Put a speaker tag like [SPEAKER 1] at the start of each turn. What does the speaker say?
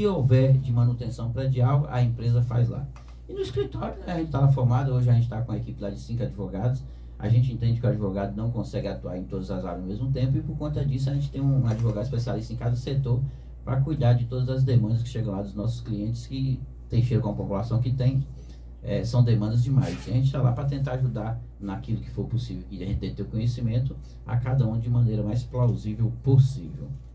[SPEAKER 1] que houver de manutenção predial, a empresa faz lá. E no escritório, né, a gente está lá formado, hoje a gente está com a equipe lá de 5 advogados. A gente entende que o advogado não consegue atuar em todas as áreas ao mesmo tempo, e por conta disso a gente tem um advogado especialista em cada setor para cuidar de todas as demandas que chegam lá dos nossos clientes, que chegam com a população que tem, são demandas demais. E a gente está lá para tentar ajudar naquilo que for possível, e a gente tem que ter o conhecimento a cada um de maneira mais plausível possível.